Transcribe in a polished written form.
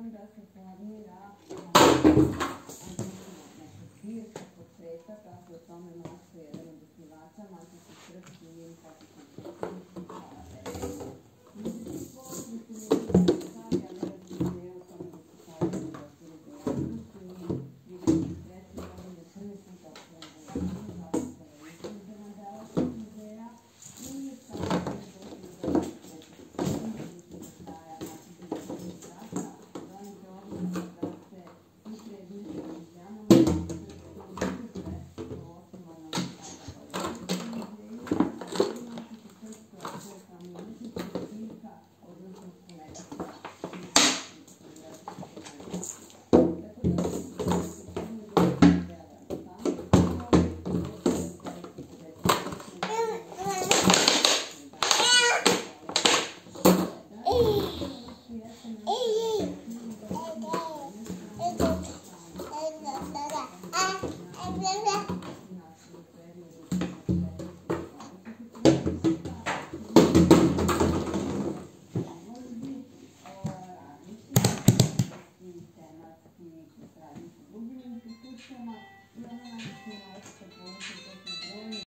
da se formira neka zbirka portreta, kako je tome mašta jedan od osnivača, Miki srpski njen potisnik Hvala. I ona najčešće